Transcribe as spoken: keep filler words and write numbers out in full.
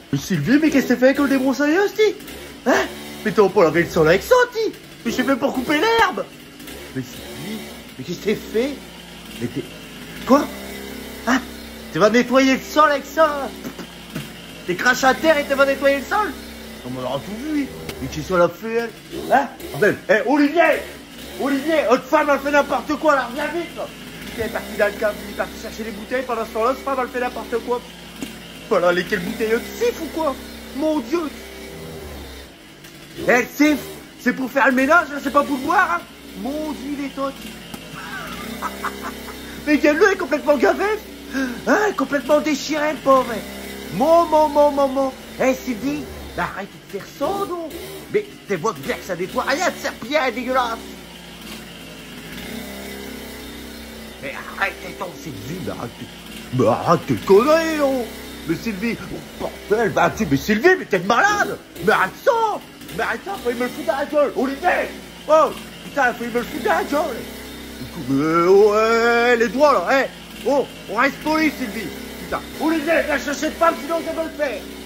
Mais Sylvie, mais qu'est-ce que t'as fait avec le débroussailleuse, ti? Hein? Mais t'as pas lavé le sol avec ça, ti? Mais je sais même pour couper l'herbe. Mais Sylvie, mais qu'est-ce que t'as fait? Mais t'es... Quoi? Hein? Tu vas nettoyer le sol avec ça? T'es craché à terre et tu vas nettoyer le sol? On m'aura tout vu. Mais qui soit la fait, elle? Hein? Ben, hé, Olivier! Olivier, autre femme, elle fait n'importe quoi, là, reviens vite, là! Elle est partie dans le cave, elle est partie chercher les bouteilles, pendant ce temps-là, cette femme, elle fait n'importe quoi. Voilà, les quelles bouteilles, elle siffle ou quoi? Mon Dieu! Elle siffle, c'est pour faire le ménage, c'est pas pour boire, hein? Mon Dieu, les totes! Mais regarde-le, elle est complètement gavée! Hein, elle est complètement déchirée, le pauvre! Mon, mon, mon, mon, mon! Hé, Sylvie, bah, arrête de faire ça, non? Mais t'es votre bien que ça nettoie rien, de serpillère, elle est dégueulasse! Mais arrête, ton Sylvie, mais arrête, mais arrête tes conneries, oh! Mais Sylvie, oh, bordel, bah, tu, mais Sylvie, mais t'es malade! Mais arrête ça! Mais arrête ça, faut me le foutre à la gueule! Olivier! Oh! Putain, faut me le foutre à la gueule! Mais ouais, les doigts là, hé! Oh! On reste poli, Sylvie! Putain! Olivier, viens chercher de femme, sinon je vais le faire!